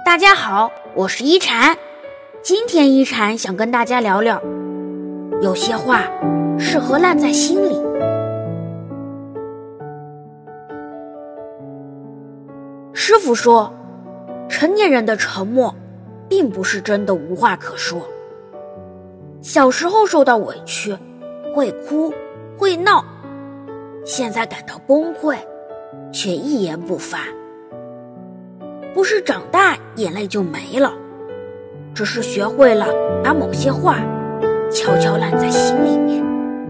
大家好，我是一禅。今天一禅想跟大家聊聊，有些话适合烂在心里。师父说，成年人的沉默并不是真的无话可说。小时候受到委屈，会哭会闹，现在感到崩溃，却一言不发。不是长大眼泪就没了，只是学会了把某些话悄悄烂在心里面。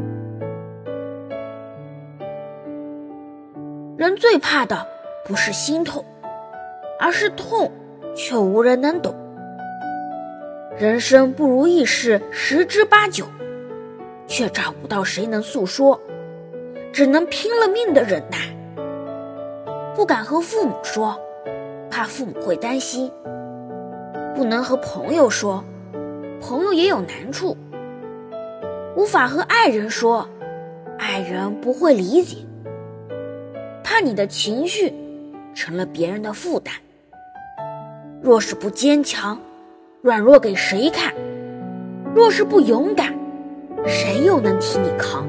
人最怕的不是心痛，而是痛却无人能懂。人生不如意事十之八九，却找不到谁能诉说，只能拼了命的忍耐。不敢和父母说，怕父母会担心；不能和朋友说，朋友也有难处；无法和爱人说，爱人不会理解。怕你的情绪成了别人的负担。若是不坚强，软弱给谁看？若是不勇敢，谁又能替你扛？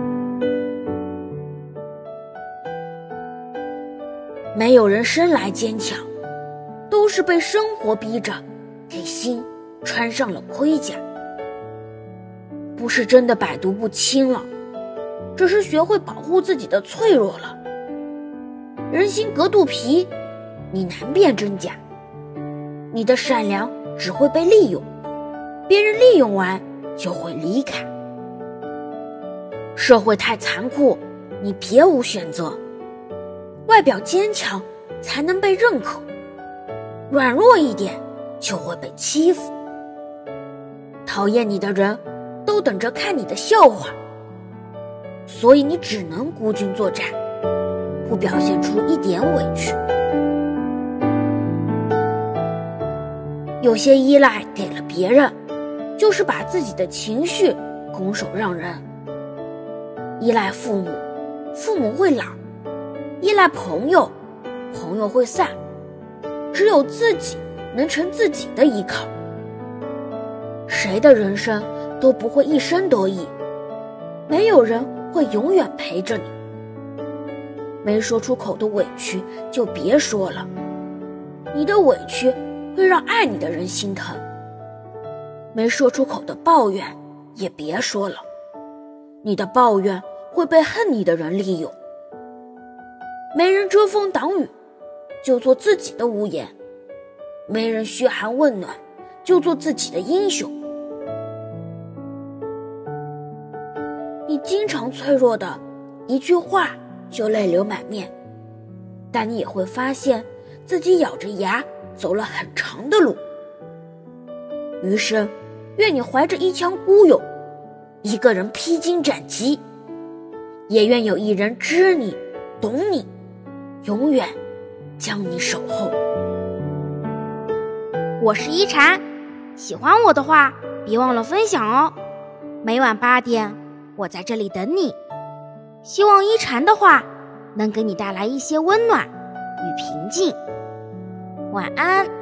没有人生来坚强，都是被生活逼着给心穿上了盔甲。不是真的百毒不侵了，只是学会保护自己的脆弱了。人心隔肚皮，你难辨真假。你的善良只会被利用，别人利用完就会离开。社会太残酷，你别无选择。外表坚强才能被认可，软弱一点就会被欺负。讨厌你的人都等着看你的笑话，所以你只能孤军作战，不表现出一点委屈。有些依赖给了别人，就是把自己的情绪拱手让人。依赖父母，父母会老；依赖朋友，朋友会散。只有自己能成自己的依靠。谁的人生都不会一生得意，没有人会永远陪着你。没说出口的委屈就别说了，你的委屈会让爱你的人心疼。没说出口的抱怨也别说了，你的抱怨会被恨你的人利用。没人遮风挡雨，就做自己的屋檐；没人嘘寒问暖，就做自己的英雄。你经常脆弱的一句话就泪流满面，但你也会发现自己咬着牙走了很长的路。余生愿你怀着一腔孤勇，一个人披荆斩棘，也愿有一人知你懂你，永远将你守候。 我是一禅，喜欢我的话别忘了分享哦。每晚8点我在这里等你。希望一禅的话能给你带来一些温暖与平静。晚安。